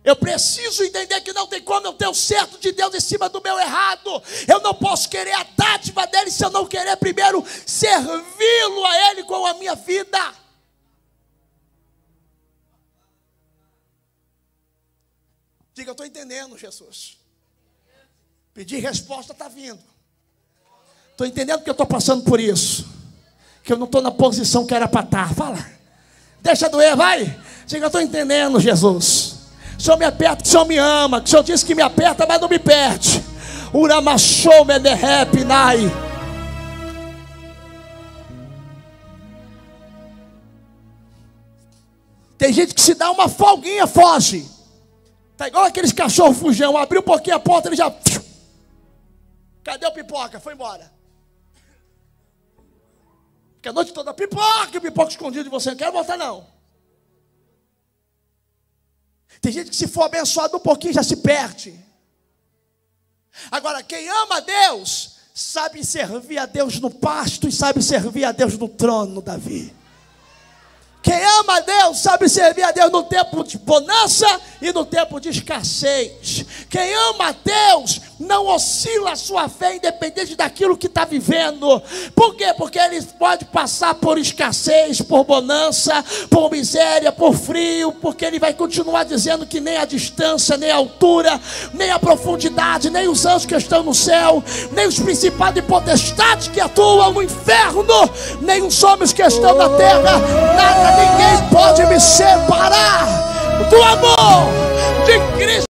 Eu preciso entender que não tem como eu ter o certo de Deus em cima do meu errado. Eu não posso querer a dádiva dele se eu não querer primeiro servi-lo a ele com a minha vida. Diga, eu estou entendendo, Jesus. Pedir resposta está vindo. Estou entendendo que eu estou passando por isso. Que eu não estou na posição que era para estar. Fala. Deixa doer, vai. Diga, eu estou entendendo, Jesus. O Senhor me aperta, que o Senhor me ama. Que o Senhor disse que me aperta, mas não me perde. Uramachou me derrep, nai. Tem gente que se dá uma folguinha, foge. Tá igual aqueles cachorros fujão. Abriu um pouquinho a porta, ele já... Cadê o pipoca? Foi embora. Porque a noite toda pipoca escondido de você. Não quero voltar não. Tem gente que se for abençoado um pouquinho já se perde. Agora, quem ama a Deus, sabe servir a Deus no pasto e sabe servir a Deus no trono, Davi. Quem ama a Deus sabe servir a Deus no tempo de bonança e no tempo de escassez. Quem ama a Deus não oscila a sua fé independente daquilo que está vivendo. Por quê? Porque ele pode passar por escassez, por bonança, por miséria, por frio, porque ele vai continuar dizendo que nem a distância, nem a altura, nem a profundidade, nem os anjos que estão no céu, nem os principados e potestades que atuam no inferno, nem os homens que estão na terra, nada, ninguém pode me separar do amor de Cristo.